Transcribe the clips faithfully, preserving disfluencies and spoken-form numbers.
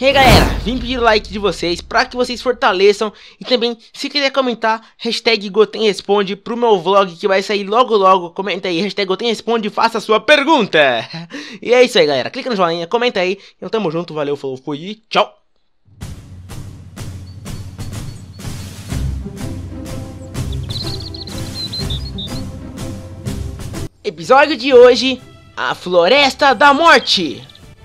E aí galera, vim pedir o like de vocês pra que vocês fortaleçam. E também, se quiser comentar, hashtag Goten Responde pro meu vlog que vai sair logo logo. Comenta aí, hashtag Goten Responde e faça a sua pergunta. E é isso aí galera, clica no joinha, comenta aí. Então tamo junto, valeu, falou, fui e tchau. Episódio de hoje, a Floresta da Morte.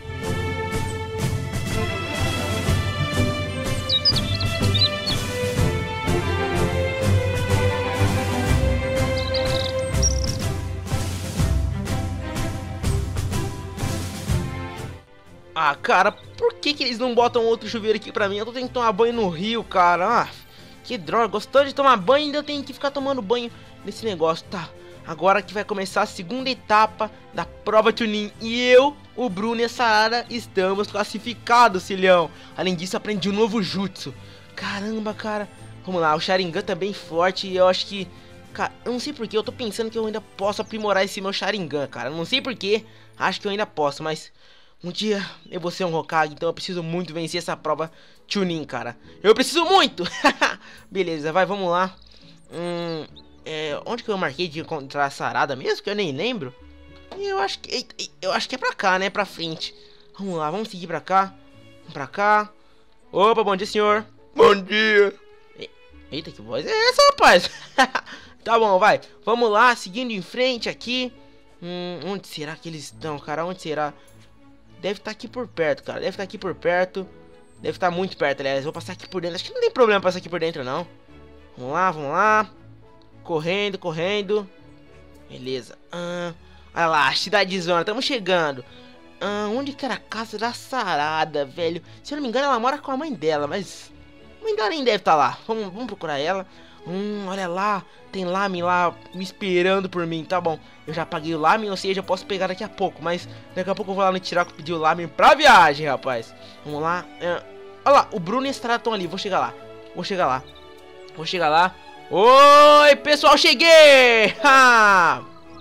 Ah, cara, por que que eles não botam outro chuveiro aqui pra mim? Eu tô tendo que tomar banho no rio, cara. Ah, que droga, gostando de tomar banho e ainda eu tenho que ficar tomando banho nesse negócio. Tá, agora que vai começar a segunda etapa da prova Chunin. E eu, o Bruno e a Sarada estamos classificados, filhão. Além disso, aprendi um novo jutsu. Caramba, cara. Vamos lá, o Sharingan tá bem forte e eu acho que... Cara, eu não sei porquê, eu tô pensando que eu ainda posso aprimorar esse meu Sharingan, cara. Eu não sei porquê, acho que eu ainda posso, mas... Um dia eu vou ser um Hokage, então eu preciso muito vencer essa prova Chunin, cara. Eu preciso muito! Beleza, vai, vamos lá. Hum, é, onde que eu marquei de encontrar a Sarada mesmo? Que eu nem lembro. Eu acho que, eu acho que é pra cá, né? Pra frente. Vamos lá, vamos seguir pra cá. Vamos pra cá. Opa, bom dia, senhor. Bom dia. Eita, que voz é essa, rapaz? Tá bom, vai. Vamos lá, seguindo em frente aqui. Hum, onde será que eles estão, cara? Onde será? Deve estar aqui por perto, cara. Deve estar aqui por perto. Deve estar muito perto, aliás. Vou passar aqui por dentro. Acho que não tem problema passar aqui por dentro, não. Vamos lá, vamos lá. Correndo, correndo. Beleza. Ah, olha lá, cidadezona. Estamos chegando. Ah, onde que era a casa da Sarada, velho? Se eu não me engano, ela mora com a mãe dela, mas... A mãe dela nem deve estar lá. Vamos, vamos procurar ela. Hum, olha lá. Tem Lamin lá me esperando por mim, tá bom. Eu já paguei o Lamin, ou seja, eu posso pegar daqui a pouco. Mas daqui a pouco eu vou lá no Tiraco pedir o Lamin pra viagem, rapaz. Vamos lá. É... Olha lá, o Bruno e a Estrada estão ali. Vou chegar lá. Vou chegar lá. Vou chegar lá. Oi, pessoal, cheguei! Ha!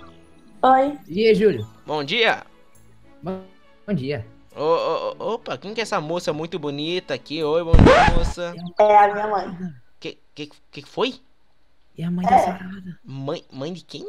Oi. E aí, Júlio? Bom dia. Bom, bom dia. Ô, ô, ô, opa, quem que é essa moça muito bonita aqui? Oi, bom dia, moça. É a minha mãe. Que que, que foi? E a mãe da Sarada? Mãe, mãe de quem?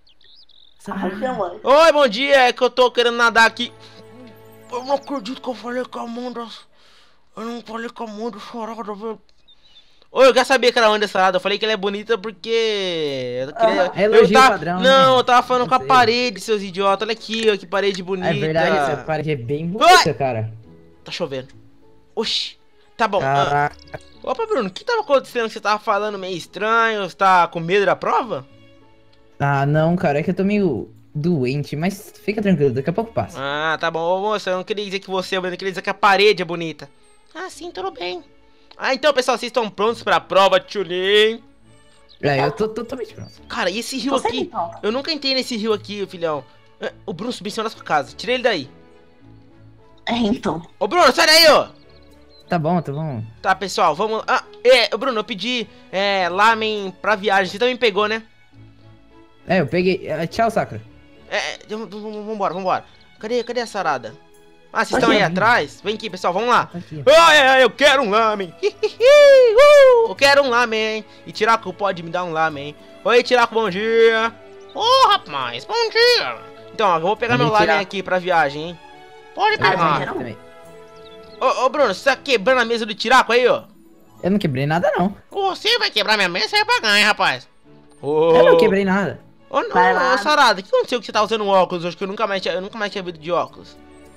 A minha mãe. Oi, bom dia, é que eu tô querendo nadar aqui. Eu não acredito que eu falei com a mãe da... Eu não falei com a mãe da Sarada, velho. Oi, eu quero saber que era a mãe da Sarada. Eu falei que ela é bonita porque... Eu queria... É elogio eu tava... padrão, Não, né? eu tava falando Eu com a sei. parede, seus idiotas. Olha aqui, ó, que parede bonita. É verdade, essa parede é bem bonita, cara. Tá chovendo. Oxi. Tá bom. ah, Caraca. Opa, Bruno, o que tava acontecendo que você tava falando meio estranho? Você tá com medo da prova? Ah, não, cara, é que eu tô meio doente, mas fica tranquilo, daqui a pouco passa. Ah, tá bom. Ô, moça, eu não queria dizer que você é bonita, eu queria dizer que a parede é bonita. Ah, sim, tudo bem. Ah, então, pessoal, vocês estão prontos pra prova Chunin? É, eu tô totalmente pronto. Cara, e esse rio Você aqui? então. Eu nunca entrei nesse rio aqui, filhão. É, o Bruno subiu em cima da sua casa. Tira ele daí. É, então. Ô, Bruno, sai daí, ó. Tá bom, tá bom. Tá, pessoal, vamos... Ah, é, ô, Bruno, eu pedi é, lamen pra viagem. Você também pegou, né? É, eu peguei. é, Tchau, Sakura. É, é, vambora, vambora. Cadê, cadê a Sarada? Ah, vocês Oi, estão aí Bruno. atrás? Vem aqui, pessoal, vamos lá. Tá aqui. Ai, ai, eu quero um lamen. uh, eu quero um lamen. E Tiraco pode me dar um lamen. Oi, Tiraco, bom dia. Ô, oh, rapaz, bom dia. Então, ó, eu vou pegar Bom meu dia, lamen Tiraco. aqui pra viagem, hein. Pode Ah, pegar. bom dia. Também. Ô, ô, Bruno, você tá quebrando a mesa do Tiraco aí, ó? Eu não quebrei nada, não. Você vai quebrar minha mesa, você vai pagar, hein, rapaz. Ô, Eu não quebrei nada. Ô, não, Vai lá. ô, Sarada, o que aconteceu que você tá usando óculos hoje? Que eu nunca mais, tinha- eu nunca mais tinha visto de óculos.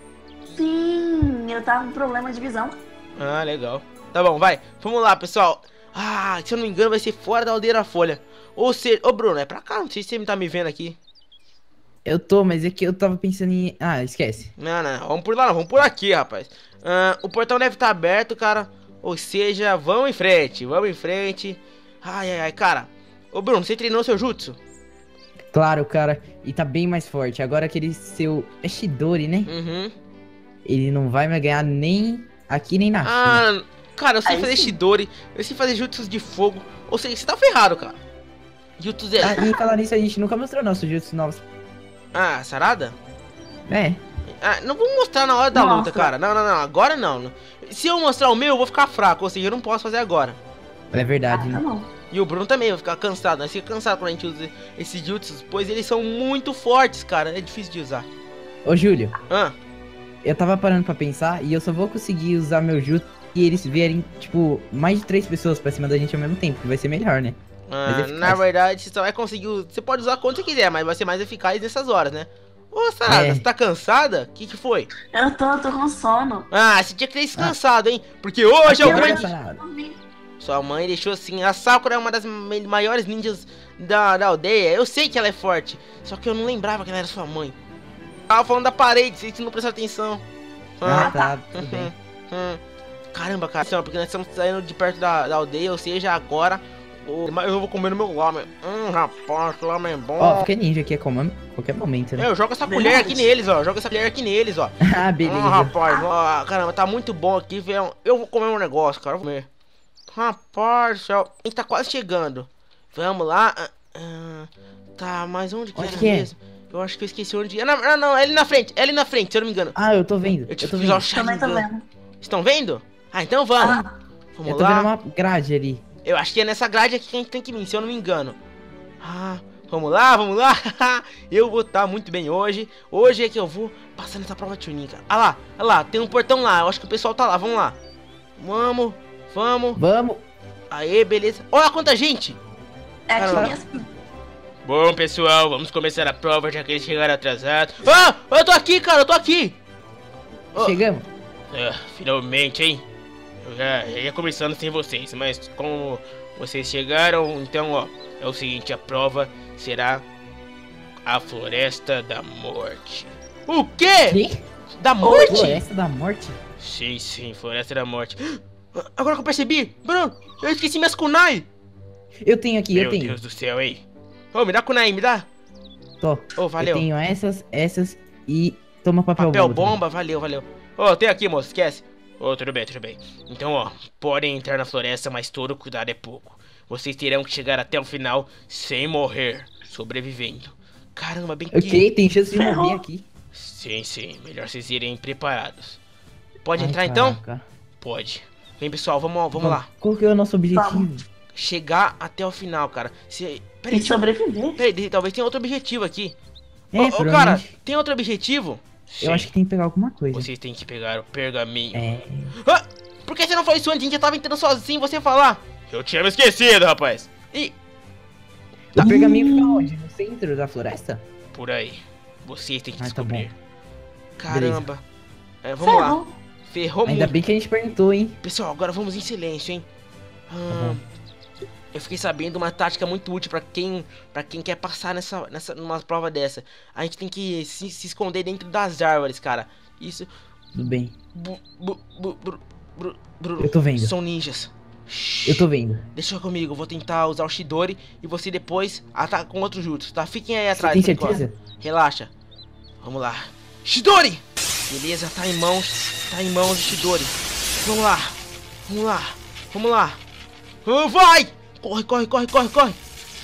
Sim, eu tava com problema de visão. Ah, legal. Tá bom, vai. Vamos lá, pessoal. Ah, se eu não me engano, vai ser fora da aldeia folha. Ou seja... Ô, Bruno, é pra cá. Não sei se você tá me vendo aqui. Eu tô, mas é que eu tava pensando em... Ah, esquece. Não, não. Vamos por lá, não. Vamos por aqui, rapaz. Ah, o portão deve estar aberto, cara. Ou seja, vamos em frente. Vamos em frente. Ai, ai, ai, cara. Ô, Bruno, você treinou seu jutsu? Claro, cara. E tá bem mais forte. Agora aquele seu... É Shidori, né? Uhum. Ele não vai me ganhar nem aqui, nem na China. Ah, cara, eu sei Aí fazer sim. Shidori. Eu sei fazer jutsus de fogo. Ou seja, você tá ferrado, cara. Jutsu é... Ah, e falar nisso, a gente nunca mostrou nossos jutsus novos. Ah, Sarada? É. Ah, não vou mostrar na hora da Mostra. luta, cara. Não, não, não. Agora não. Se eu mostrar o meu, eu vou ficar fraco. Ou seja, eu não posso fazer agora. É Ah, verdade, tá né? bom. E o Bruno também vai ficar cansado. Nós fica cansado quando a gente usa esses jutsus, pois eles são muito fortes, cara. É difícil de usar. Ô, Júlio, Ah, eu tava parando pra pensar e eu só vou conseguir usar meu jutsu e eles vierem, tipo, mais de três pessoas pra cima da gente ao mesmo tempo, que vai ser melhor, né? ah, Mas eficaz. na verdade, você só vai conseguir. u- Você pode usar quando você quiser, mas vai ser mais eficaz nessas horas, né? Ô, Sarada, É. você tá cansada? O que que foi? Eu tô, eu tô com sono. Ah, você tinha que ter descansado, hein? Porque hoje é o Aqui, grande. parada. Sua mãe deixou assim. A Sakura é uma das ma- maiores ninjas da, da aldeia. Eu sei que ela é forte. Só que eu não lembrava que ela era sua mãe. Tava falando da parede, vocês não prestaram atenção. Ah, Ah, tá, tudo bem. hum, hum. Caramba, cara. Não, porque nós estamos saindo de perto da, da aldeia. Ou seja, agora. o- Mas eu vou comer no meu lamen. Hum, rapaz, que lamen bom. Ó, fica ninja aqui a comando qualquer momento, né? Eu jogo essa Verdade. colher aqui neles, ó. Joga essa colher aqui neles, ó. Ah, beleza. Hum, rapaz, ó, caramba, tá muito bom aqui, velho. Eu vou comer um negócio, cara. Vou comer. Rapaz, do céu. A gente tá quase chegando. Vamos lá. Ah, ah, tá, mas onde que Onde era que é? mesmo? Eu acho que eu esqueci onde. Ah, não, não, não, é ali na frente. É ali na frente, se eu não me engano. Ah, eu tô vendo. Eu te Eu tô fiz vendo. o Também tô Sharingan. vendo. Estão vendo? Ah, então vamos. Ah, Vamos Eu tô lá. vendo uma grade ali. Eu acho que é nessa grade aqui que a gente tem que vir, se eu não me engano. Ah, vamos lá, vamos lá. Eu vou estar muito bem hoje. Hoje é que eu vou passar nessa prova de Chunin, cara. Ah lá, ah lá, tem um portão lá. Eu acho que o pessoal tá lá, vamos lá. Vamos, vamos. Vamos. Aê, beleza. Olha quanta gente. é aqui Caramba. mesmo. Bom, pessoal, vamos começar a prova, já que eles chegaram atrasados. Ah, eu tô aqui, cara, eu tô aqui. Oh. Chegamos. Ah, finalmente, hein? Eu já já ia começando sem vocês, mas como vocês chegaram, então, ó, é o seguinte, a prova será a Floresta da Morte. O quê? Que? Da Morte? Floresta da Morte? Sim, sim, Floresta da Morte. Agora que eu percebi, Bruno, eu esqueci minhas kunai. Eu tenho aqui, Meu eu tenho. Deus do céu, hein? Ô, me dá kunai, me dá. Tô. Ô, valeu. Eu tenho essas, essas e toma papel, Papel bomba. bomba, valeu, valeu. Ô, tem aqui, moço, esquece. Ô, tudo bem, tudo bem. Então, ó, podem entrar na floresta, mas todo cuidado é pouco. Vocês terão que chegar até o final sem morrer, sobrevivendo. Caramba, bem que... Ok, tem chance de Ferrou. morrer aqui. Sim, sim, melhor vocês irem preparados. Pode Ai, entrar então? caraca. Pode. Vem, pessoal, vamos, vamos lá. Qual que é o nosso objetivo? Vamos. Chegar até o final, cara. Se... Tem Peraí, que sobreviver. peraí, talvez tenha outro objetivo aqui. É, Ô, ô, cara, provavelmente. tem outro objetivo? Eu Sim. acho que tem que pegar alguma coisa. Vocês têm que pegar o pergaminho. É. Ah, por que você não falou isso antes? A gente já tava entrando sozinho, você falar. Eu tinha me esquecido, rapaz. E O pergaminho fica onde? No centro da floresta? por aí, vocês têm que Ah, tá descobrir. bom. Caramba. É, vamos lá. Ferrou. Ferrou Ainda muito. bem que a gente perguntou, hein? Pessoal, agora vamos em silêncio, hein? Tá Ah, bom. eu fiquei sabendo uma tática muito útil pra quem, para quem quer passar nessa, nessa, numa prova dessa. A gente tem que se, se esconder dentro das árvores, cara. Isso. Tudo bem. Bu, bu, bu, bru, bru, Bruno, Eu tô vendo. são ninjas. Eu tô vendo. Deixa comigo, eu vou tentar usar o Shidori e você depois ataca com outro jutsu, tá? Fiquem aí Você atrás. tem por enquanto. certeza? Relaxa. Vamos lá. Shidori! Beleza, tá em mãos. Tá em mãos de Shidori. Vamos lá. Vamos lá. Vamos lá. Ah, vai! Corre, corre, corre, corre, corre.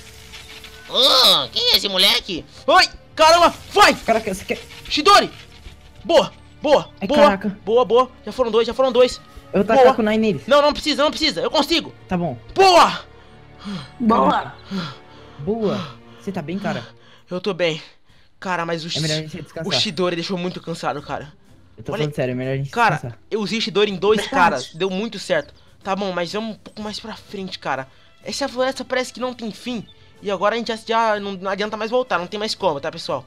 Ah, quem é esse moleque? Ai, caramba, vai! Caraca, você quer... Shidori! Boa, boa, Ai, boa. caraca. Boa, boa. Já foram dois, já foram dois. Eu vou Boa. tacar com o Nine neles. Não, não precisa, não precisa. Eu consigo. Tá bom. Boa! Boa. Boa. Você tá bem, cara? Eu tô bem. Cara, mas o, É melhor a Shi- gente o descansar. Shidori deixou muito cansado, cara. Eu tô Olha- falando sério, é melhor a gente Cara, descansar. eu usei Shidori em dois Verdade. caras, deu muito certo. Tá bom, mas vamos um pouco mais pra frente, cara. Essa floresta parece que não tem fim. E agora a gente já, já não, não adianta mais voltar, não tem mais como, tá, pessoal?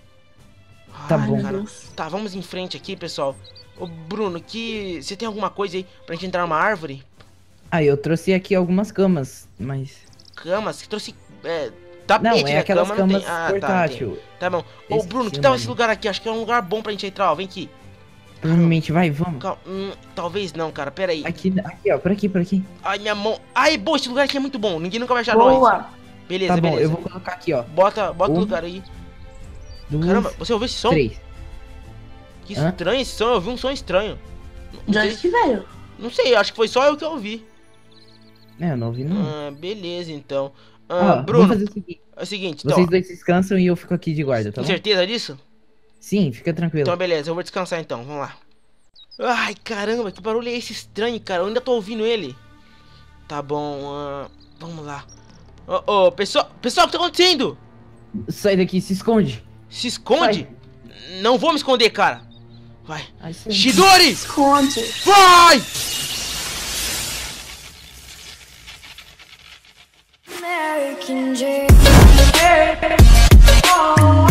Tá Ai, bom. cara. Deus. Tá, vamos em frente aqui, pessoal. Ô, Bruno, que... você tem alguma coisa aí pra gente entrar numa árvore? Ah, eu trouxe aqui algumas camas, mas... Camas? Que trouxe... É, Não, tapete, é né? aquelas Cama não tem- camas Ah, tá, entendi. portátil. Tá bom. Ô, Esqueci Bruno, que o tal nome. esse lugar aqui? Acho que é um lugar bom pra gente entrar, ó. Vem aqui. Provavelmente, vai, vamos. Calma. Hum, talvez não, cara. Pera aí. Aqui, aqui, ó, por aqui, por aqui. Ai, minha mão. Ai, boa, esse lugar aqui é muito bom. Ninguém nunca vai achar nós. Boa. Beleza, Tá bom, beleza. eu vou colocar aqui, ó. Bota, bota o Um, lugar aí. Duas, Caramba, você ouviu esse som? três. Que Hã? estranho esse som. Eu ouvi um som estranho. Não De sei, onde que veio? não sei, acho que foi só eu que ouvi. É, eu não ouvi, não. Ah, beleza, então. Ó, Ah, vamos Bruno, fazer o seguinte. é o seguinte, então. Vocês ó, dois descansam e eu fico aqui de guarda, tá tem bom? certeza disso? Sim, fica tranquilo. Então beleza, eu vou descansar então, vamos lá. Ai, caramba, que barulho é esse estranho, cara? Eu ainda tô ouvindo ele. Tá bom, uh, vamos lá. Ô, ô, pessoal, pessoal, o que tá acontecendo? Sai daqui, se esconde. Se esconde? Não vou me esconder, cara. Vai. Ai, sai. Chidori! Esconde. Vai! American dream.